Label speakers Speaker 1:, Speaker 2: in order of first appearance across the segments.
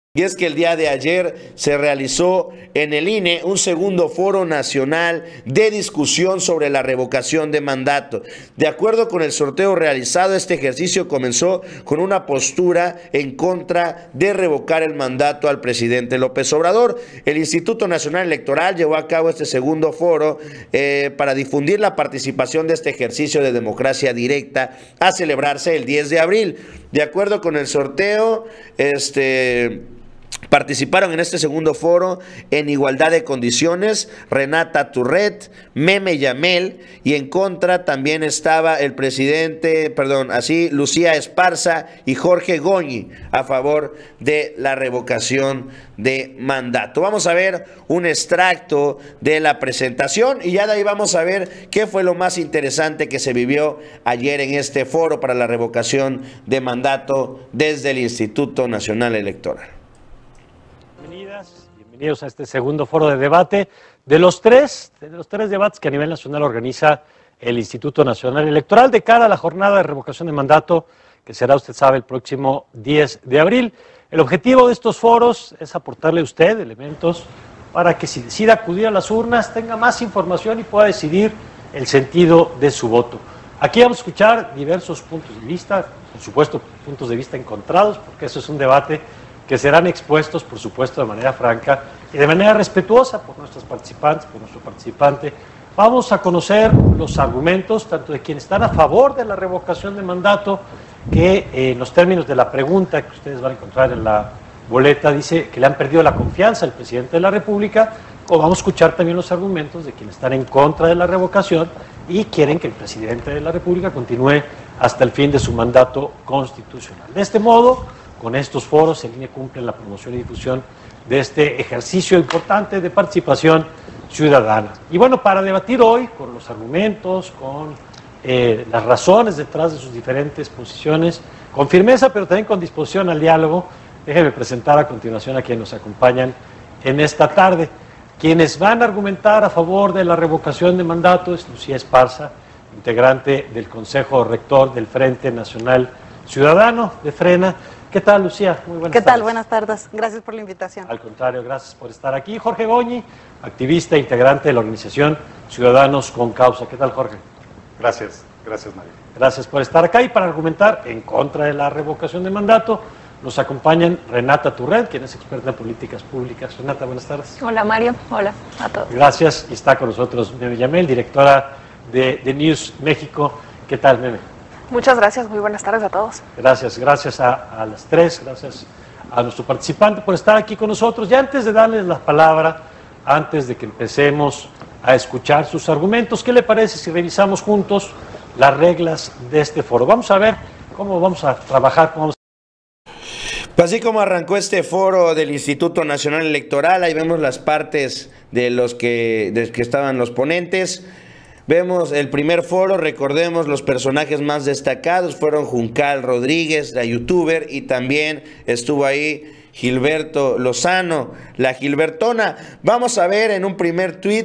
Speaker 1: Y es que el día de ayer se realizó en el INE un segundo foro nacional de discusión sobre la revocación de mandato. De acuerdo con el sorteo realizado, este ejercicio comenzó con una postura en contra de revocar el mandato al presidente López Obrador. El Instituto Nacional Electoral llevó a cabo este segundo foro para difundir la participación de este ejercicio de democracia directa a celebrarse el 10 de abril. De acuerdo con el sorteo, participaron en este segundo foro en igualdad de condiciones Renata Turret, Meme Yamel, y en contra también estaba el presidente, Lucía Esparza y Jorge Goñi, a favor de la revocación de mandato. Vamos a ver un extracto de la presentación y ya de ahí vamos a ver qué fue lo más interesante que se vivió ayer en este foro para la revocación de mandato desde el Instituto Nacional Electoral.
Speaker 2: Bienvenidos a este segundo foro de debate de los tres debates que a nivel nacional organiza el Instituto Nacional Electoral de cara a la jornada de revocación de mandato que será, usted sabe, el próximo 10 de abril. El objetivo de estos foros es aportarle a usted elementos para que, si decida acudir a las urnas, tenga más información y pueda decidir el sentido de su voto. Aquí vamos a escuchar diversos puntos de vista, por supuesto puntos de vista encontrados, porque eso es un debate que serán expuestos, por supuesto, de manera franca y de manera respetuosa por nuestros participantes, por nuestro participante. Vamos a conocer los argumentos, tanto de quienes están a favor de la revocación de mandato, que en los términos de la pregunta que ustedes van a encontrar en la boleta, dice que le han perdido la confianza al presidente de la República, o vamos a escuchar también los argumentos de quienes están en contra de la revocación y quieren que el presidente de la República continúe hasta el fin de su mandato constitucional. De este modo, con estos foros, el INE cumple la promoción y difusión de este ejercicio importante de participación ciudadana. Y bueno, para debatir hoy con los argumentos, con las razones detrás de sus diferentes posiciones, con firmeza, pero también con disposición al diálogo, déjenme presentar a continuación a quienes nos acompañan en esta tarde. Quienes van a argumentar a favor de la revocación de mandato es Lucía Esparza, integrante del Consejo Rector del Frente Nacional Ciudadano de Frena. ¿Qué tal, Lucía? Muy buenas tardes.
Speaker 3: ¿Qué tal? Buenas tardes. Gracias por la invitación.
Speaker 2: Al contrario, gracias por estar aquí. Jorge Goñi, activista e integrante de la organización Ciudadanos con Causa. ¿Qué tal, Jorge?
Speaker 4: Gracias, Mario.
Speaker 2: Gracias por estar acá y para argumentar en contra de la revocación de mandato nos acompañan Renata Turret, quien es experta en políticas públicas. Renata, buenas tardes.
Speaker 3: Hola, Mario. Hola a todos.
Speaker 2: Gracias. Y está con nosotros Meme Yamel, directora de News México. ¿Qué tal, Meme?
Speaker 5: Muchas gracias, muy buenas tardes a todos.
Speaker 2: Gracias a las tres, gracias a nuestro participante por estar aquí con nosotros. Ya antes de darles la palabra, antes de que empecemos a escuchar sus argumentos, ¿qué le parece si revisamos juntos las reglas de este foro? Vamos a ver cómo vamos a trabajar,
Speaker 1: Así como arrancó este foro del Instituto Nacional Electoral, ahí vemos las partes de los que estaban los ponentes. Vemos el primer foro, recordemos los personajes más destacados fueron Juncal Rodríguez, la youtuber, y también estuvo ahí Gilberto Lozano, la Gilbertona. Vamos a ver en un primer tweet,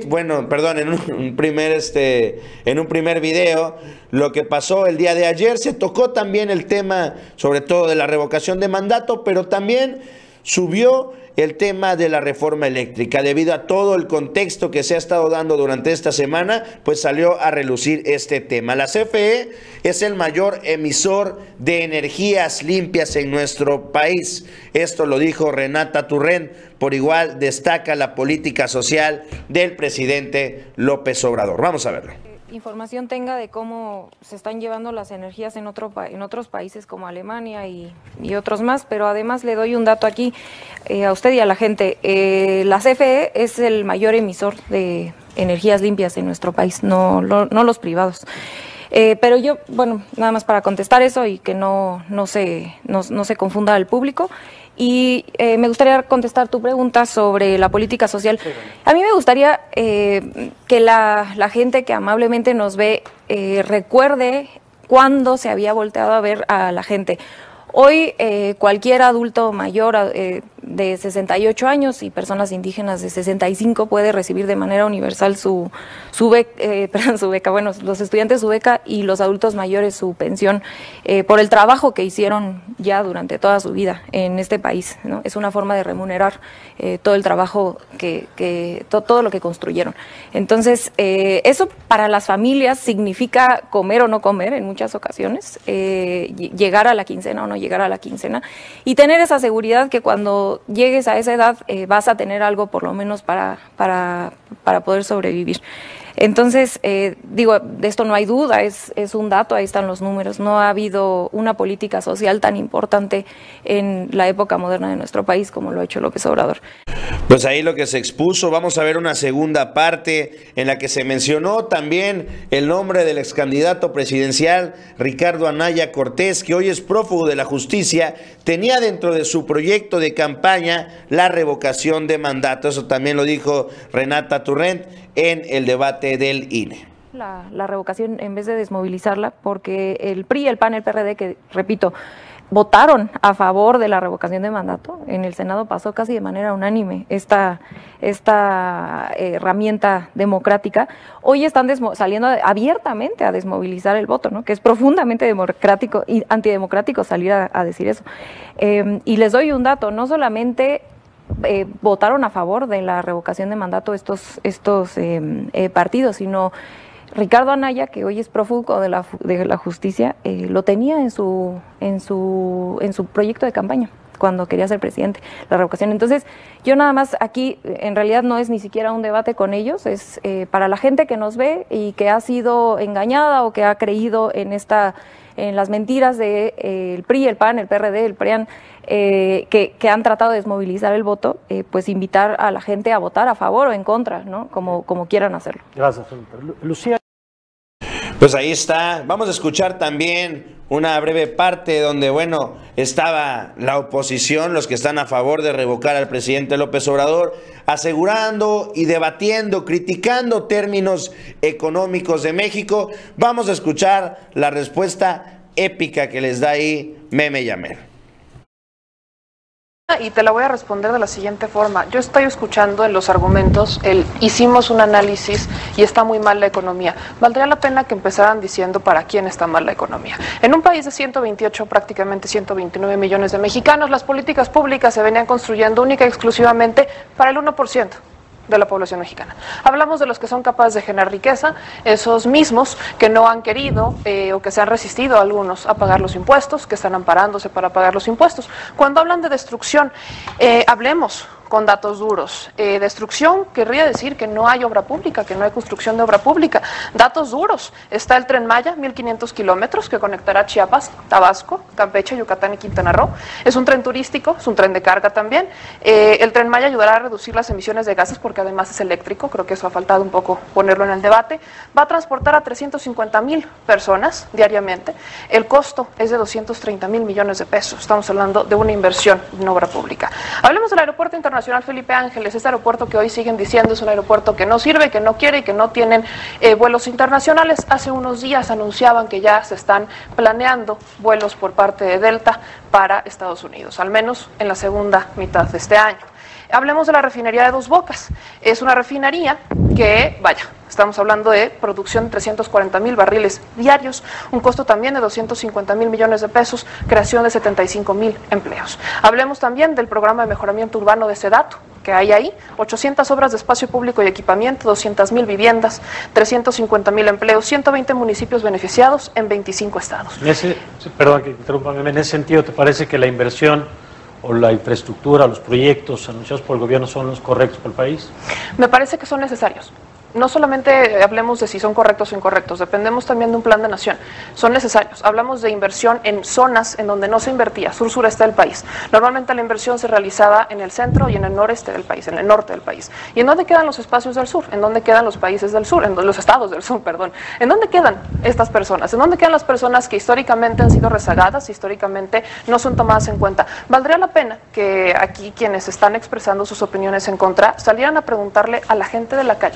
Speaker 1: en un primer video, lo que pasó el día de ayer. Se tocó también el tema, sobre todo de la revocación de mandato, pero también subió el tema de la reforma eléctrica. Debido a todo el contexto que se ha estado dando durante esta semana, pues salió a relucir este tema. La CFE es el mayor emisor de energías limpias en nuestro país. Esto lo dijo Renata Turret. Por igual destaca la política social del presidente López Obrador. Vamos a verlo.
Speaker 6: Información tenga de cómo se están llevando las energías en otros países como Alemania y otros más, pero además le doy un dato aquí a usted y a la gente. La CFE es el mayor emisor de energías limpias en nuestro país, no los privados. Pero yo, bueno, nada más para contestar eso y que no se confunda al público. Y me gustaría contestar tu pregunta sobre la política social. A mí me gustaría que la gente que amablemente nos ve recuerde cuándo se había volteado a ver a la gente. Hoy cualquier adulto mayor de 68 años y personas indígenas de 65 puede recibir de manera universal su beca, bueno, los estudiantes su beca y los adultos mayores su pensión por el trabajo que hicieron ya durante toda su vida en este país, ¿no? Es una forma de remunerar todo el trabajo todo lo que construyeron. Entonces, eso para las familias significa comer o no comer en muchas ocasiones, llegar a la quincena o no llegar a la quincena, y tener esa seguridad que cuando llegues a esa edad vas a tener algo por lo menos para poder sobrevivir. Entonces, digo, de esto no hay duda, es un dato, ahí están los números. No ha habido una política social tan importante en la época moderna de nuestro país como lo ha hecho López Obrador.
Speaker 1: Pues ahí lo que se expuso. Vamos a ver una segunda parte en la que se mencionó también el nombre del ex candidato presidencial Ricardo Anaya Cortés, que hoy es prófugo de la justicia. Tenía dentro de su proyecto de campaña la revocación de mandato. Eso también lo dijo Renata Turrent en el debate del INE.
Speaker 6: La revocación en vez de desmovilizarla, porque el PRI, el PAN, el PRD, que repito, votaron a favor de la revocación de mandato, en el Senado pasó casi de manera unánime esta herramienta democrática, hoy están saliendo abiertamente a desmovilizar el voto, ¿no? Que es profundamente democrático y antidemocrático salir a decir eso. Y les doy un dato, no solamente votaron a favor de la revocación de mandato estos partidos, sino Ricardo Anaya, que hoy es prófugo de la justicia, lo tenía en su proyecto de campaña cuando quería ser presidente, la revocación. Entonces, yo nada más aquí, en realidad no es ni siquiera un debate con ellos, es para la gente que nos ve y que ha sido engañada o que ha creído en las mentiras de el PRI, el PAN, el PRD, el PRIAN, que han tratado de desmovilizar el voto, pues invitar a la gente a votar a favor o en contra, ¿no? Como quieran hacerlo.
Speaker 2: Gracias, Lucía.
Speaker 1: Pues ahí está. Vamos a escuchar también una breve parte donde, bueno, estaba la oposición, los que están a favor de revocar al presidente López Obrador, asegurando y debatiendo, criticando términos económicos de México. Vamos a escuchar la respuesta épica que les da ahí Meme Yamer.
Speaker 5: Y te la voy a responder de la siguiente forma. Yo estoy escuchando en los argumentos hicimos un análisis y está muy mal la economía. Valdría la pena que empezaran diciendo para quién está mal la economía. En un país de 128, prácticamente 129 millones de mexicanos, las políticas públicas se venían construyendo única y exclusivamente para el 1% de la población mexicana. Hablamos de los que son capaces de generar riqueza, esos mismos que no han querido o que se han resistido algunos a pagar los impuestos, que están amparándose para pagar los impuestos. Cuando hablan de destrucción, hablemos con datos duros. Destrucción querría decir que no hay obra pública, que no hay construcción de obra pública. Datos duros. Está el Tren Maya, 1.500 kilómetros, que conectará Chiapas, Tabasco, Campeche, Yucatán y Quintana Roo. Es un tren turístico, es un tren de carga también. El Tren Maya ayudará a reducir las emisiones de gases porque además es eléctrico, creo que eso ha faltado un poco ponerlo en el debate. Va a transportar a 350,000 personas diariamente. El costo es de 230,000 millones de pesos. Estamos hablando de una inversión en obra pública. Hablemos del Aeropuerto Internacional Felipe Ángeles, este aeropuerto que hoy siguen diciendo es un aeropuerto que no sirve, que no quiere y que no tienen vuelos internacionales. Hace unos días anunciaban que ya se están planeando vuelos por parte de Delta para Estados Unidos, al menos en la segunda mitad de este año. Hablemos de la refinería de Dos Bocas. Es una refinería que, vaya, estamos hablando de producción de 340,000 barriles diarios, un costo también de 250,000 millones de pesos, creación de 75,000 empleos. Hablemos también del programa de mejoramiento urbano de Sedato, que hay ahí, 800 obras de espacio público y equipamiento, 200,000 viviendas, 350,000 empleos, 120 municipios beneficiados en 25 estados.
Speaker 2: Perdón que interrumpa, en ese sentido, ¿te parece que la inversión o la infraestructura, los proyectos anunciados por el gobierno son los correctos para el país?
Speaker 5: Me parece que son necesarios. No solamente hablemos de si son correctos o incorrectos, dependemos también de un plan de nación. Son necesarios. Hablamos de inversión en zonas en donde no se invertía, sur-sureste del país. Normalmente la inversión se realizaba en el centro y en el noreste del país, en el norte del país. ¿Y en dónde quedan los espacios del sur? ¿En dónde quedan los países del sur? En los estados del sur, perdón. ¿En dónde quedan estas personas? ¿En dónde quedan las personas que históricamente han sido rezagadas, históricamente no son tomadas en cuenta? Valdría la pena que aquí quienes están expresando sus opiniones en contra salieran a preguntarle a la gente de la calle.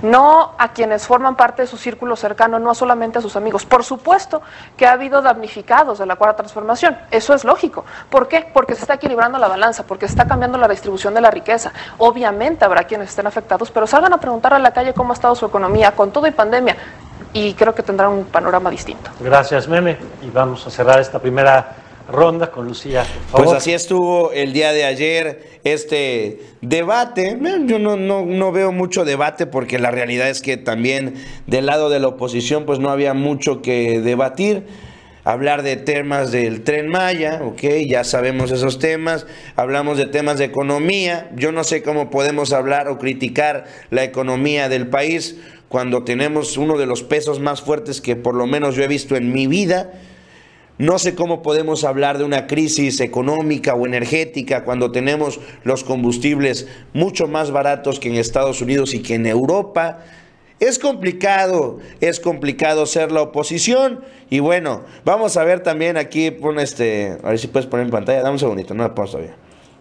Speaker 5: no a quienes forman parte de su círculo cercano, no solamente a sus amigos. Por supuesto que ha habido damnificados de la Cuarta Transformación, eso es lógico. ¿Por qué? Porque se está equilibrando la balanza, porque se está cambiando la distribución de la riqueza. Obviamente habrá quienes estén afectados, pero salgan a preguntar a la calle cómo ha estado su economía con todo y pandemia, y creo que tendrán un panorama distinto.
Speaker 2: Gracias, Meme, y vamos a cerrar esta primera ronda con Lucía, por favor.
Speaker 1: Pues así estuvo el día de ayer este debate. Yo no veo mucho debate porque la realidad es que también del lado de la oposición pues no había mucho que debatir. Hablar de temas del Tren Maya, ok, ya sabemos esos temas. Hablamos de temas de economía. Yo no sé cómo podemos hablar o criticar la economía del país cuando tenemos uno de los pesos más fuertes que por lo menos yo he visto en mi vida. No sé cómo podemos hablar de una crisis económica o energética cuando tenemos los combustibles mucho más baratos que en Estados Unidos y que en Europa. Es complicado ser la oposición. Y bueno, vamos a ver también aquí, a ver si puedes poner en pantalla, dame un segundito, no la pongo todavía.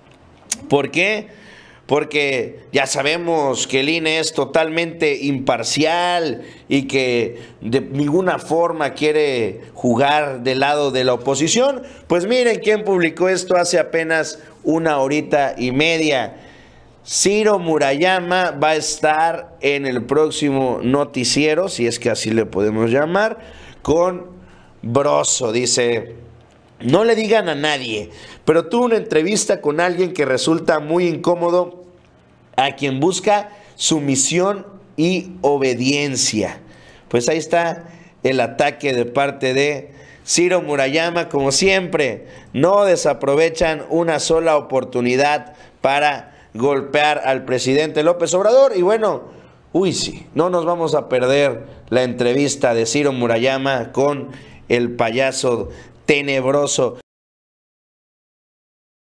Speaker 1: ¿Por qué? Porque ya sabemos que el INE es totalmente imparcial y que de ninguna forma quiere jugar del lado de la oposición. Pues miren quién publicó esto hace apenas una horita y media. Ciro Murayama va a estar en el próximo noticiero, si es que así le podemos llamar, con Broso. Dice: no le digan a nadie, pero tuve una entrevista con alguien que resulta muy incómodo, a quien busca sumisión y obediencia. Pues ahí está el ataque de parte de Ciro Murayama. Como siempre, no desaprovechan una sola oportunidad para golpear al presidente López Obrador. Y bueno, sí, no nos vamos a perder la entrevista de Ciro Murayama con el payaso tenebroso